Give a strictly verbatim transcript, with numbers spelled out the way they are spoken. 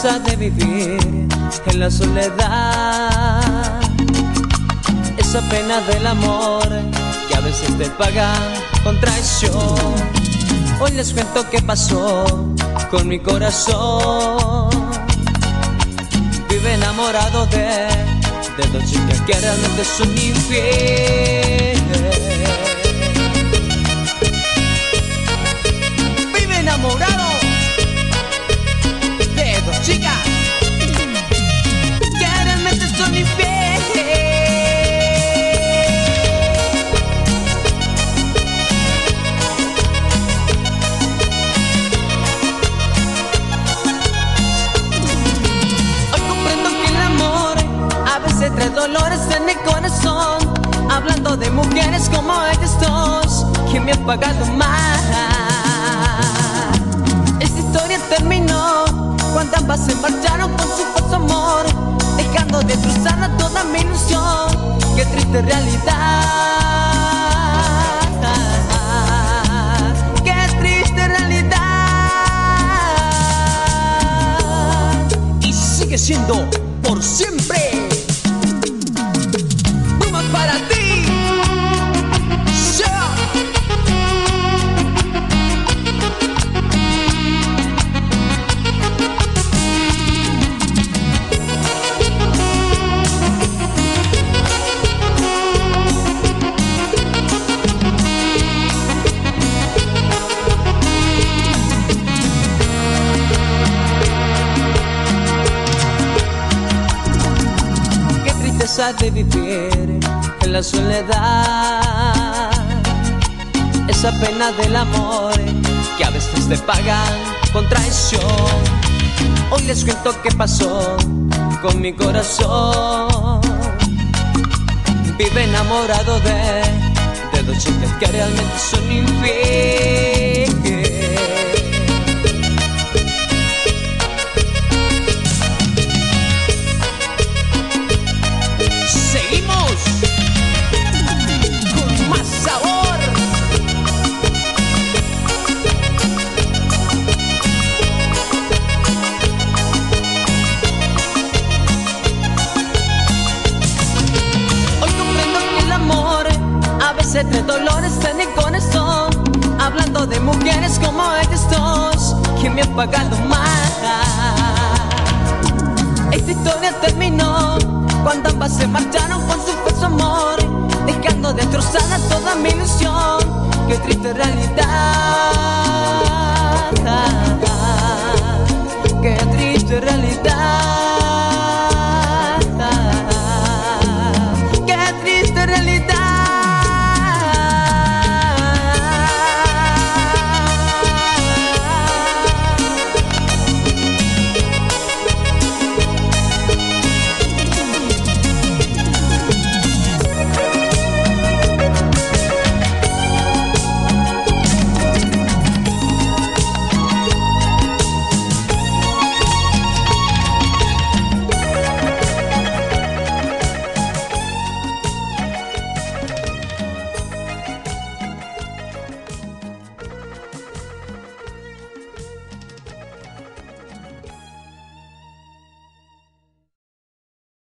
tristeza de vivir en la soledad, esa pena del amor que a veces te paga con traición. Hoy les cuento qué pasó con mi corazón. Vive enamorado de, de dos chicas que realmente son infieles. Vive enamorado de dos chicas que realmente son infieles. Trae dolores en mi corazón, hablando de mujeres como ellas dos que me han pagado mal. Esta historia terminó cuando ambas se marcharon con su falso amor, dejando destrozada toda mi ilusión. Qué triste realidad, qué triste realidad. Y sigue siendo por siempre. Para ti, yeah. Qué tristeza de vivir en la soledad, esa pena del amor que a veces te pagan con traición. Hoy les cuento qué pasó con mi corazón. Vive enamorado de, de dos chicas que realmente son infieles. Seguimos con más sabor. Hoy comprendo que el amor a veces trae dolores en mi corazón, hablando de mujeres como ellas dos que me han pagado mal. Esta historia terminó cuando ambas se marcharon con su falso amor, dejando destrozada toda mi ilusión. Qué triste realidad, qué triste realidad.